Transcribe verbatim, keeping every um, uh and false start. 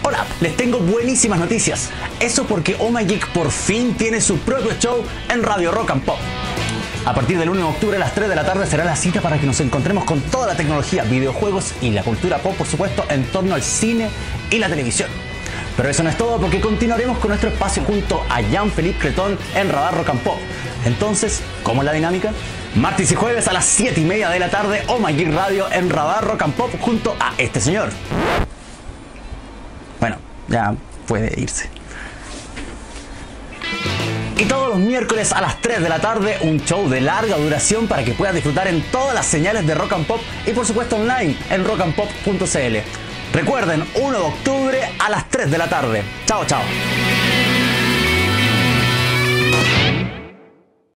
Hola, les tengo buenísimas noticias. Eso porque Oh My Geek por fin tiene su propio show en Radio Rock and Pop. A partir del uno de octubre a las tres de la tarde será la cita para que nos encontremos con toda la tecnología, videojuegos y la cultura pop, por supuesto, en torno al cine y la televisión. Pero eso no es todo, porque continuaremos con nuestro espacio junto a Jean-Philippe Cretón en Radar Rock and Pop. Entonces, ¿cómo es la dinámica? Martes y jueves a las siete y media de la tarde, Oh My Geek Radio en Radar Rock and Pop junto a este señor. Bueno, ya puede irse. Y todos los miércoles a las tres de la tarde, un show de larga duración para que puedas disfrutar en todas las señales de Rock and Pop y por supuesto online en rock and pop punto c l. Recuerden, uno de octubre a las tres de la tarde. Chao, chao.